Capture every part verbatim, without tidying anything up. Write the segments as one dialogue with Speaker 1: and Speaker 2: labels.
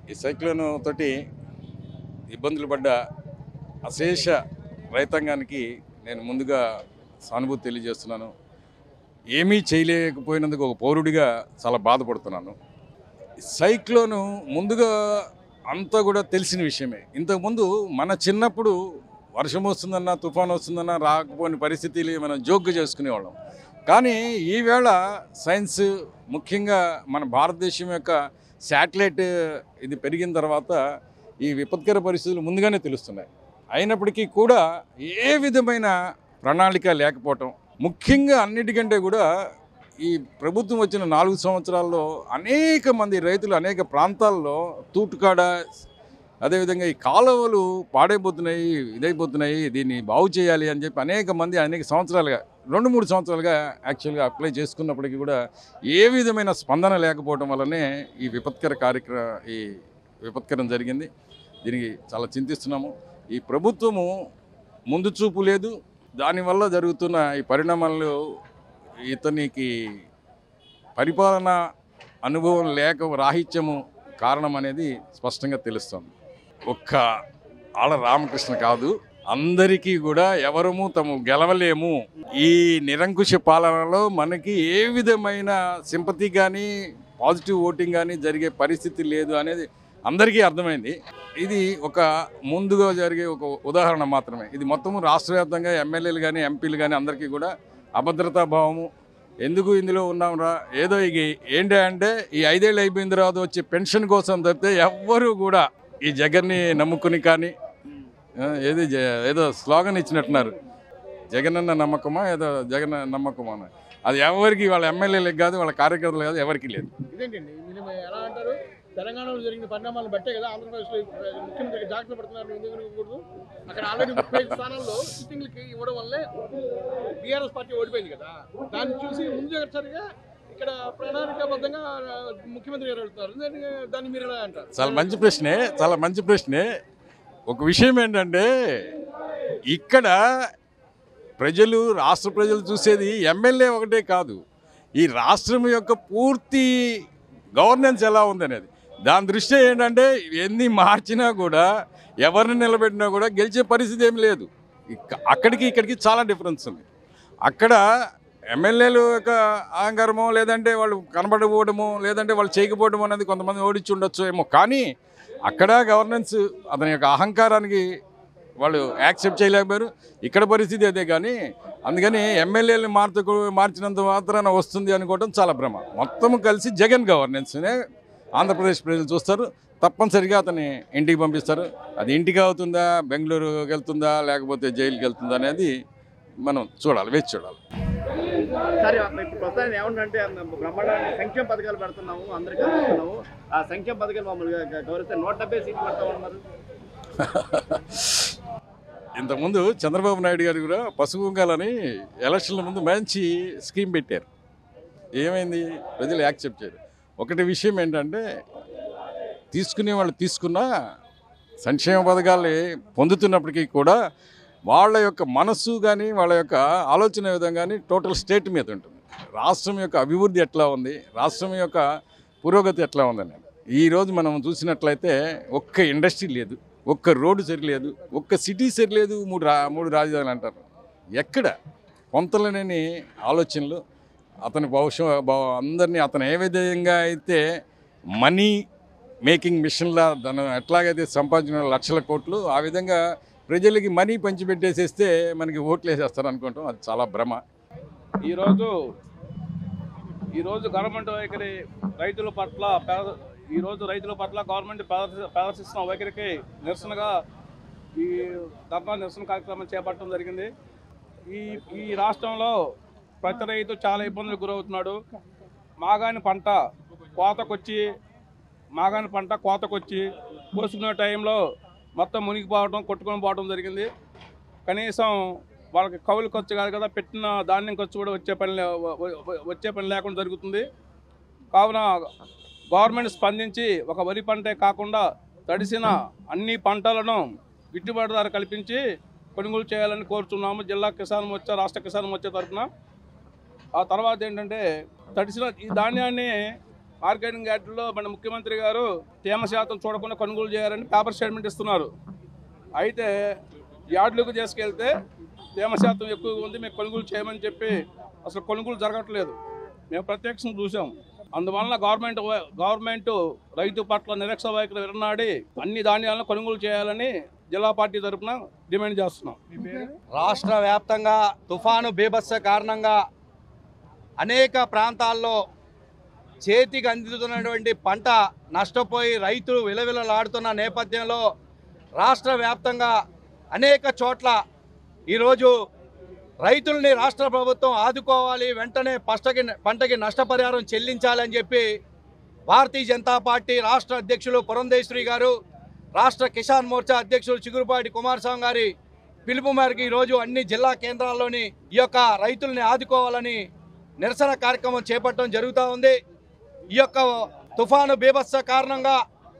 Speaker 1: ఈ సైక్లోన్ తోటి ఇబ్బందులు పడ్డ అశేష రైతాంగానికి నేను ముందుగా సానుభూతి తెలియజేస్తున్నాను. ఏమీ చేయలేకపోయినందుకు ఒక పౌరుడిగా చాలా బాధపడుతున్నాను. సైక్లోను ముందుగా అంతా కూడా తెలిసిన విషయమే. ఇంతకుముందు మన చిన్నప్పుడు వర్షం వస్తుందన్నా తుఫాను వస్తుందన్నా రాకపోని పరిస్థితులు మనం జోక్గా చేసుకునేవాళ్ళం. కానీ ఈవేళ సైన్స్ ముఖ్యంగా మన భారతదేశం యొక్క శాటిలైట్ ఇది పెరిగిన తర్వాత ఈ విపత్కర పరిస్థితులు ముందుగానే తెలుస్తున్నాయి. అయినప్పటికీ కూడా ఏ విధమైన ప్రణాళిక లేకపోవటం, ముఖ్యంగా అన్నిటికంటే కూడా ఈ ప్రభుత్వం వచ్చిన నాలుగు సంవత్సరాల్లో అనేక మంది రైతులు అనేక ప్రాంతాల్లో తూటుకాడ, అదేవిధంగా ఈ కాలువలు పాడైపోతున్నాయి, ఇదైపోతున్నాయి, దీన్ని బాగు చేయాలి అని చెప్పి అనేక మంది అనేక సంవత్సరాలుగా రెండు మూడు సంవత్సరాలుగా యాక్చువల్గా అప్లై చేసుకున్నప్పటికీ కూడా ఏ విధమైన స్పందన లేకపోవడం వల్లనే ఈ విపత్కర కార్యక్రమ ఈ విపత్కరం జరిగింది. దీనికి చాలా చింతిస్తున్నాము. ఈ ప్రభుత్వము ముందు చూపు లేదు. దానివల్ల జరుగుతున్న ఈ పరిణామాలు ఇతనికి పరిపాలన అనుభవం లేక రాహిత్యము కారణం అనేది స్పష్టంగా తెలుస్తుంది. ఒక్క ఆళ్ళ రామకృష్ణ కాదు, అందరికీ కూడా ఎవరము తము గెలవలేము. ఈ నిరంకుశ పాలనలో మనకి ఏ విధమైన సింపతి కానీ పాజిటివ్ ఓటింగ్ కానీ జరిగే పరిస్థితి లేదు అనేది అందరికీ అర్థమైంది. ఇది ఒక ముందుగా జరిగే ఒక ఉదాహరణ మాత్రమే. ఇది మొత్తము రాష్ట్ర వ్యాప్తంగా ఎమ్మెల్యేలు కానీ ఎంపీలు కానీ అందరికీ కూడా అభద్రతా భావము. ఎందుకు ఇందులో ఉన్నాంరా, ఏదో ఇక ఏంటి అంటే ఈ ఐదేళ్ళు అయిపోయిన తర్వాత వచ్చే పెన్షన్ కోసం తప్పితే ఎవ్వరూ కూడా ఈ జగన్ని నమ్ముకుని కానీ ఏది ఏదో స్లోగన్ ఇచ్చినట్టున్నారు, జగనన్న నమ్మకమా ఏదో జగన్ నమ్మకమా అని. అది ఎవరికి, వాళ్ళ ఎమ్మెల్యేలకు కాదు, వాళ్ళ కార్యకర్తలు కాదు, ఎవరికి లేదు.
Speaker 2: ఇదేంటండి ఎలా అంటారు? తెలంగాణలో జరిగిన పరిణామాలను బట్టే కదా ఆంధ్రప్రదేశ్లో ముఖ్యమంత్రి జాగ్రత్త పడుతున్నారు. ఎందుకు ఇవ్వకూడదు? అక్కడ ఆల్రెడీ ముప్పై ఐదు స్థానాల్లో సిట్టింగ్లకి ఇవ్వడం వల్లే బీఆర్ఎస్ పార్టీ ఓడిపోయింది కదా. దాన్ని చూసి ముందు జాగ్రత్తగా ఇక్కడ ప్రణాళికాబద్ధంగా ముఖ్యమంత్రి గారు వెళ్తున్నారు. దాన్ని మీరు ఎలా అంటారు?
Speaker 1: చాలా మంచి ప్రశ్నే, చాలా మంచి ప్రశ్నే. ఒక విషయం ఏంటంటే ఇక్కడ ప్రజలు, రాష్ట్ర ప్రజలు చూసేది ఎమ్మెల్యే ఒకటే కాదు, ఈ రాష్ట్రం యొక్క పూర్తి గవర్నెన్స్ ఎలా ఉందనేది. దాని దృష్ట్యా ఏంటంటే ఎన్ని మార్చినా కూడా, ఎవరిని నిలబెట్టినా కూడా గెలిచే పరిస్థితి ఏమి లేదు. అక్కడికి ఇక్కడికి చాలా డిఫరెన్స్ ఉంది. అక్కడ ఎమ్మెల్యేలు యొక్క అహంకారమో, లేదంటే వాళ్ళు కనబడకపోవడమో, లేదంటే వాళ్ళు చేయకపోవడం అనేది కొంతమంది ఓడించి ఉండొచ్చు ఏమో. కానీ అక్కడ గవర్నెన్స్ అతని యొక్క అహంకారానికి వాళ్ళు యాక్సెప్ట్ చేయలేకపోయారు. ఇక్కడ పరిస్థితి అదే. కానీ అందుకని ఎమ్మెల్యేలు మార్చు మార్చినంత మాత్రాన వస్తుంది అనుకోవడం చాలా భ్రమ. మొత్తం కలిసి జగన్ గవర్నెన్స్నే ఆంధ్రప్రదేశ్ ప్రజలు చూస్తారు. తప్పనిసరిగా అతన్ని ఇంటికి పంపిస్తారు. అది ఇంటికి అవుతుందా, బెంగళూరుకి వెళ్తుందా, లేకపోతే జైలుకి వెళ్తుందా అనేది మనం చూడాలి, వేచి చూడాలి.
Speaker 2: సరే, ఇప్పుడు ప్రస్తుతానికి ఏమంటే బ్రహ్మాండమైన సంక్షేమ పథకాలు పెడుతున్నాము, అందరికీ అందిస్తున్నాము. ఆ సంక్షేమ పథకాలు మమ్మల్ని గౌరవిస్తే నూట డెబ్బై సీట్లు పెడతా ఉన్నారు.
Speaker 1: ఇంతకుముందు చంద్రబాబు నాయుడు గారు కూడా పసుపు కుంకాలని ఎలక్షన్ల ముందు మంచి స్కీమ్ పెట్టారు. ఏమైంది? ప్రజలు యాక్సెప్ట్ చేయరు. ఒకటి విషయం ఏంటంటే, తీసుకునే వాళ్ళు తీసుకున్న సంక్షేమ పథకాలు పొందుతున్నప్పటికీ కూడా వాళ్ళ యొక్క మనస్సు కానీ, వాళ్ళ యొక్క ఆలోచన విధంగా కానీ టోటల్ స్టేట్ మీద ఉంటుంది. రాష్ట్రం యొక్క అభివృద్ధి ఎట్లా ఉంది, రాష్ట్రం యొక్క పురోగతి ఎట్లా ఉందని. ఈరోజు మనం చూసినట్లయితే ఒక్క ఇండస్ట్రీ లేదు, ఒక్క రోడ్డు సరిలేదు, ఒక్క సిటీ సరిలేదు, మూడు రా మూడు రాజధానులు అంటారు. ఎక్కడ కొంతలేని ఆలోచనలు. అతని భవిష్యత్ అందరినీ అతను ఏ విధంగా అయితే మనీ మేకింగ్ మిషన్లా తను ఎట్లాగైతే సంపాదించిన లక్షల కోట్లు, ఆ విధంగా ప్రజలకి మనీ పంచిపెట్టేసేస్తే మనకి ఓట్లు వేసేస్తారు అనుకుంటాం. అది చాలా భ్రమ.
Speaker 3: ఈరోజు ఈరోజు గవర్నమెంట్ వైఖరి రైతుల పట్ల ఈరోజు రైతుల పట్ల గవర్నమెంట్ ప్రదర్శిస్తున్న వైఖరికి నిరసనగా ఈ ధర్నా నిరసన కార్యక్రమం చేపట్టడం జరిగింది. ఈ ఈ రాష్ట్రంలో ప్రతి రైతు చాలా ఇబ్బందులకు గురవుతున్నాడు. మాగాని పంట కోతకొచ్చి మాగాని పంట కోతకొచ్చి కోసుకునే టైంలో మొత్తం మునిగిపోవడం, కొట్టుకొని పోవడం జరిగింది. కనీసం వాళ్ళకి కౌలు ఖర్చు కాదు కదా, పెట్టిన ధాన్యం ఖర్చు కూడా వచ్చే పని వచ్చే పని లేకుండా జరుగుతుంది. కావున గవర్నమెంట్ స్పందించి ఒక వరి పంటే కాకుండా తడిసిన అన్ని పంటలను గిట్టుబాటు ధర కల్పించి కొనుగోలు చేయాలని కోరుతున్నాము జిల్లా కిసాన్ మోర్చా, రాష్ట్ర కిసాన్ మోర్చా తరఫున. ఆ తర్వాత ఏంటంటే తడిసిన ఈ ధాన్యాన్ని మార్కెటింగ్ యార్డుల్లో మన ముఖ్యమంత్రి గారు తేమ శాతం చూడకుండా కొనుగోలు చేయాలని పేపర్ స్టేట్మెంట్ ఇస్తున్నారు. అయితే యార్డులకు తీసుకెళ్తే తేమ శాతం ఎక్కువగా ఉంది, మేము కొనుగోలు చేయమని చెప్పి అసలు కొనుగోలు జరగట్లేదు. మేము ప్రత్యక్షం చూసాం. అందువలన గవర్నమెంట్ గవర్నమెంట్ రైతు పట్ల నిరక్ష వైఖరి విరనాడి అన్ని ధాన్యాలను కొనుగోలు చేయాలని జిల్లా పార్టీ తరఫున డిమాండ్ చేస్తున్నాం.
Speaker 4: రాష్ట్ర వ్యాప్తంగా తుఫాను బీభత్స కారణంగా అనేక ప్రాంతాల్లో చేతికి అందుతున్నటువంటి పంట నష్టపోయి రైతులు విలవిలలాడుతున్న నేపథ్యంలో రాష్ట్ర వ్యాప్తంగా అనేక చోట్ల ఈరోజు రైతుల్ని రాష్ట్ర ప్రభుత్వం ఆదుకోవాలి, వెంటనే పంటకి పంటకి నష్టపరిహారం చెల్లించాలని చెప్పి భారతీయ జనతా పార్టీ రాష్ట్ర అధ్యక్షులు పురంధేశ్వరి గారు, రాష్ట్ర కిసాన్ మోర్చా అధ్యక్షులు చిగురుపాటి కుమారస్వామి గారి పిలుపు మేరకు ఈరోజు అన్ని జిల్లా కేంద్రాల్లోని ఈ యొక్క రైతుల్ని ఆదుకోవాలని నిరసన కార్యక్రమం చేపట్టడం జరుగుతూ ఉంది. ఈ యొక్క తుఫాను బీభత్స కారణంగా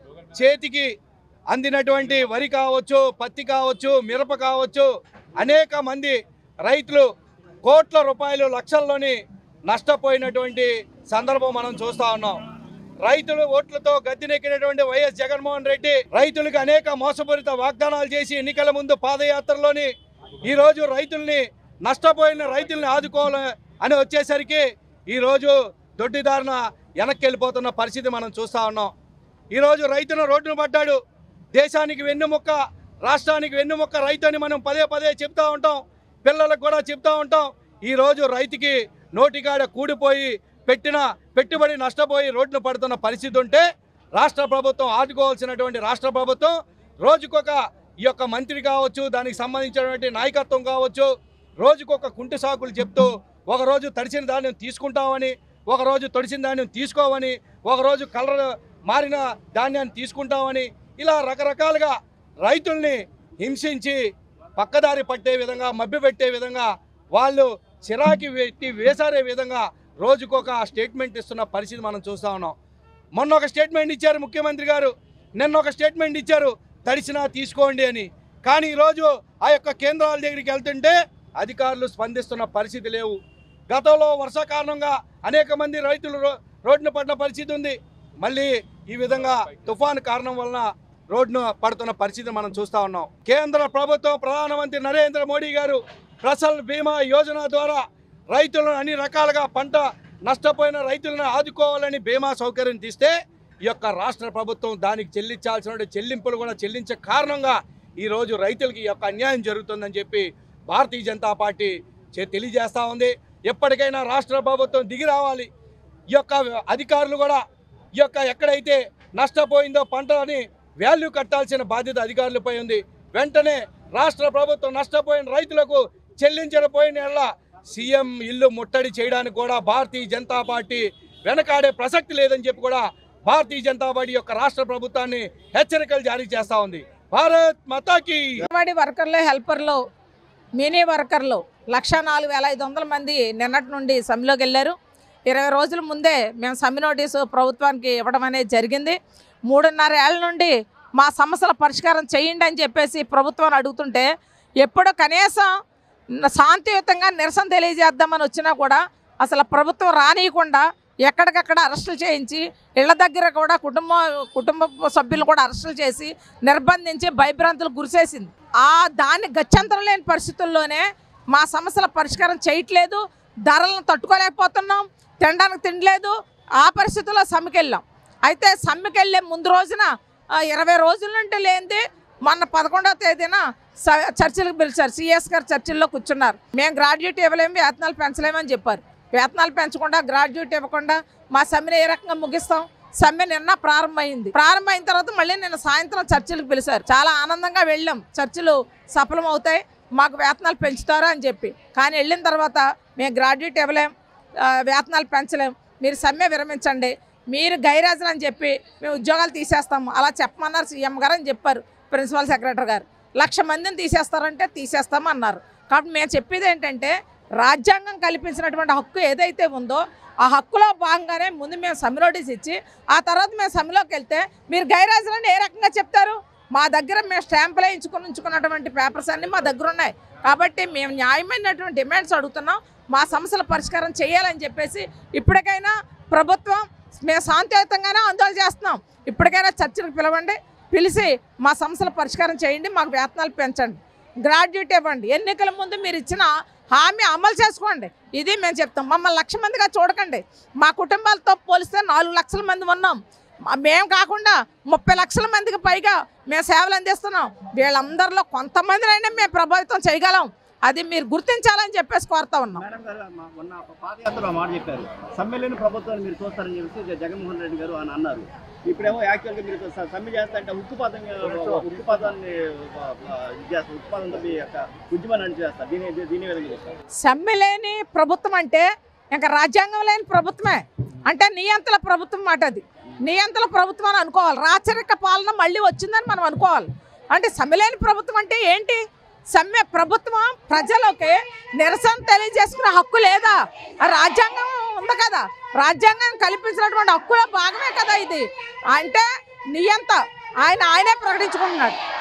Speaker 4: చేతికి అందినటువంటి వరి కావచ్చు, పత్తి కావచ్చు, మిరప కావచ్చు, అనేక మంది రైతులు కోట్ల రూపాయలు లక్షల్లోని నష్టపోయినటువంటి సందర్భం మనం చూస్తూ ఉన్నాం. రైతులు ఓట్లతో గద్దెనెక్కినటువంటి వైఎస్ జగన్మోహన్ రెడ్డి రైతులకు అనేక మోసపూరిత వాగ్దానాలు చేసి ఎన్నికల ముందు పాదయాత్రలోని ఈరోజు రైతుల్ని నష్టపోయిన రైతుల్ని ఆదుకోవాలి అని వచ్చేసరికి ఈరోజు దొడ్డిదారిన వెనక్కి వెళ్ళిపోతున్న పరిస్థితి మనం చూస్తూ ఉన్నాం. ఈరోజు రైతును రోడ్డును పడ్డాడు. దేశానికి వెన్నుముక్క, రాష్ట్రానికి వెన్నుముక్క రైతు అని మనం పదే పదే చెప్తూ ఉంటాం, పిల్లలకు కూడా చెప్తూ ఉంటాం. ఈరోజు రైతుకి నోటికాడ కూడిపోయి పెట్టిన పెట్టుబడి నష్టపోయి రోడ్డును పడుతున్న పరిస్థితి ఉంటే రాష్ట్ర ప్రభుత్వం ఆదుకోవాల్సినటువంటి రాష్ట్ర ప్రభుత్వం రోజుకొక ఈ యొక్క మంత్రి కావచ్చు, దానికి సంబంధించినటువంటి నాయకత్వం కావచ్చు, రోజుకొక కుంటి సాకులు చెప్తూ ఒకరోజు తడిసిన ధాన్యం తీసుకుంటామని, ఒకరోజు తడిసిన ధాన్యం తీసుకోవని, ఒకరోజు కలర్ మారిన ధాన్యాన్ని తీసుకుంటామని, ఇలా రకరకాలుగా రైతుల్ని హింసించి పక్కదారి పట్టే విధంగా, మభ్యపెట్టే విధంగా, వాళ్ళు చిరాకి పెట్టి వేసారే విధంగా రోజుకొక స్టేట్మెంట్ ఇస్తున్న పరిస్థితి మనం చూస్తూ ఉన్నాం. మొన్న ఒక స్టేట్మెంట్ ఇచ్చారు ముఖ్యమంత్రి గారు, నిన్న ఒక స్టేట్మెంట్ ఇచ్చారు తడిసినా తీసుకోండి అని. కానీ ఈరోజు ఆ యొక్క కేంద్రాల దగ్గరికి వెళ్తుంటే అధికారులు స్పందిస్తున్న పరిస్థితి లేవు. గతంలో వర్ష కారణంగా అనేక మంది రైతులు రోడ్డున పడిన పరిస్థితి ఉంది. మళ్ళీ ఈ విధంగా తుఫాను కారణం వలన రోడ్డును పడుతున్న పరిస్థితి మనం చూస్తూ ఉన్నాం. కేంద్ర ప్రభుత్వం ప్రధానమంత్రి నరేంద్ర మోడీ గారు ఫసల్ బీమా యోజన ద్వారా రైతులను అన్ని రకాలుగా పంట నష్టపోయిన రైతులను ఆదుకోవాలని బీమా సౌకర్యం తీస్తే ఈ యొక్క రాష్ట్ర ప్రభుత్వం దానికి చెల్లించాల్సిన చెల్లింపులు కూడా చెల్లించే కారణంగా ఈరోజు రైతులకి ఈ యొక్క అన్యాయం జరుగుతుందని చెప్పి భారతీయ జనతా పార్టీ తెలియజేస్తూ ఉంది. ఎప్పటికైనా రాష్ట్ర ప్రభుత్వం దిగి రావాలి. ఈ యొక్క అధికారులు కూడా ఈ యొక్క ఎక్కడైతే నష్టపోయిందో పంటని వాల్యూ కట్టాల్సిన బాధ్యత అధికారులపై ఉంది. వెంటనే రాష్ట్ర ప్రభుత్వం నష్టపోయిన రైతులకు చెల్లించకపోయిన సీఎం ఇల్లు ముట్టడి చేయడానికి కూడా భారతీయ జనతా పార్టీ వెనకాడే ప్రసక్తి లేదని చెప్పి కూడా భారతీయ జనతా పార్టీ యొక్క రాష్ట్ర ప్రభుత్వాన్ని హెచ్చరికలు జారీ చేస్తూ ఉంది. భారత్ మాతాకి.
Speaker 5: అంగన్వాడీ వర్కర్లు, హెల్పర్లు, మినీ వర్కర్లు లక్ష నాలుగు వేల ఐదు వందల మంది నిన్నటి నుండి సమ్మెలోకి వెళ్ళారు. ఇరవై రోజుల ముందే మేము సమ్మె నోటీసు ప్రభుత్వానికి ఇవ్వడం అనేది జరిగింది. మూడున్నర ఏళ్ళ నుండి మా సమస్యల పరిష్కారం చేయండి అని చెప్పేసి ప్రభుత్వాన్ని అడుగుతుంటే ఎప్పుడో కనీసం శాంతియుతంగా నిరసన తెలియజేద్దామని వచ్చినా కూడా అసలు ప్రభుత్వం రానియకుండా ఎక్కడికక్కడ అరెస్టులు చేయించి ఇళ్ల దగ్గర కూడా కుటుంబ కుటుంబ సభ్యులు కూడా అరెస్టులు చేసి నిర్బంధించి భయభ్రాంతులు గురిసేసింది. ఆ దాన్ని గత్యంతరం లేని పరిస్థితుల్లోనే మా సమస్యల పరిష్కారం చేయట్లేదు, ధరలను తట్టుకోలేకపోతున్నాం, తినడానికి తినలేదు. ఆ పరిస్థితుల్లో సమ్మెకి వెళ్ళాం. అయితే సమ్మెకి వెళ్ళే ముందు రోజున ఇరవై రోజుల నుండి లేనిది మొన్న పదకొండవ తేదీన చర్చలకు పిలిచారు. సిఎస్ గారు చర్చల్లో కూర్చున్నారు. మేము గ్రాడ్యుయేట్ ఇవ్వలేము, వేతనాలు పెంచలేమని చెప్పారు. వేతనాలు పెంచకుండా గ్రాడ్యుయేట్ ఇవ్వకుండా మా సమ్మెను ఏ రకంగా ముగిస్తాం? సమ్మె నిన్న ప్రారంభమైంది. ప్రారంభమైన తర్వాత మళ్ళీ నిన్న సాయంత్రం చర్చలకు పిలిచారు. చాలా ఆనందంగా వెళ్ళాం. చర్చలు సఫలం అవుతాయి, మాకు వేతనాలు పెంచుతారు అని చెప్పి. కానీ వెళ్ళిన తర్వాత మేము గ్రాడ్యుయేట్ ఇవ్వలేం, వేతనాలు పెంచలేం, మీరు సమ్మె విరమించండి, మీరు గైరాజులు అని చెప్పి మేము ఉద్యోగాలు తీసేస్తాము అలా చెప్పమన్నారు సీఎం గారు అని చెప్పారు ప్రిన్సిపల్ సెక్రటరీ గారు. లక్ష మందిని తీసేస్తారంటే తీసేస్తాము అన్నారు. కాబట్టి మేము చెప్పేది ఏంటంటే రాజ్యాంగం కల్పించినటువంటి హక్కు ఏదైతే ఉందో ఆ హక్కులో భాగంగానే ముందు మేము సమ్మె నోటీస్ ఇచ్చి ఆ తర్వాత మేము సమ్మెలోకి వెళ్తే మీరు గైరాజులని ఏ రకంగా చెప్తారు? మా దగ్గర మేము స్టాంపులు వేయించుకుని ఉంచుకున్నటువంటి పేపర్స్ అన్నీ మా దగ్గర ఉన్నాయి. కాబట్టి మేము న్యాయమైనటువంటి డిమాండ్స్ అడుగుతున్నాం, మా సమస్యల పరిష్కారం చేయాలని చెప్పేసి ఇప్పటికైనా ప్రభుత్వం మేము శాంతియుతంగానే ఆందోళన చేస్తున్నాం. ఇప్పటికైనా చర్చలకు పిలవండి, పిలిచి మా సమస్యల పరిష్కారం చేయండి, మాకు వేతనాలు పెంచండి, గ్రాడ్యుయేట్ ఇవ్వండి, ఎన్నికల ముందు మీరు ఇచ్చిన హామీ అమలు చేసుకోండి. ఇది మేము చెప్తాం. మమ్మల్ని లక్ష మందిగా చూడకండి. మా కుటుంబాలతో పోలిస్తే నాలుగు లక్షల మంది ఉన్నాం. మేము కాకుండా ముప్పై లక్షల మందికి పైగా మేము సేవలు అందిస్తున్నాం. వీళ్ళందరిలో కొంతమందినైనా మేము ప్రభావితం చేయగలం. అది మీరు గుర్తించాలని చెప్పేసి కోరుతా ఉన్నాం.
Speaker 6: మేడం గారు మొన్న పాదయాత్రలో మాట చెప్పారు, సమ్మెలేని ప్రభుత్వాన్ని మీరు చూస్తారని చెప్పేసి జగన్మోహన్ రెడ్డి గారు అని అన్నారు. ఇప్పుడేమో యాక్చువల్గా మీరు సమ్మె చేస్తా అంటే ఉక్కుపాతం ఉక్కుపాతాన్ని చేస్తారు, ఉక్కుపాతంతో మీ యొక్క ఉద్యమాన్ని అని చేస్తారు. దీని దీని విధంగా చేస్తారు.
Speaker 5: సమ్మె లేని ప్రభుత్వం అంటే ఇంకా రాజ్యాంగం లేని ప్రభుత్వమే, అంటే నియంత్రణ ప్రభుత్వం మాట. అది నియంత్రణ ప్రభుత్వం అని అనుకోవాలి. రాచరిక పాలన మళ్ళీ వచ్చిందని మనం అనుకోవాలి. అంటే సమ్మె లేని ప్రభుత్వం అంటే ఏంటి? సమ్మె ప్రభుత్వం ప్రజలకి నిరసన తెలియజేసుకునే హక్కు లేదా? రాజ్యాంగం ఉంది కదా, రాజ్యాంగాన్ని కల్పించినటువంటి హక్కులో భాగమే కదా ఇది. అంటే నియంత ఆయన ఆయనే ప్రకటించుకుంటున్నాడు.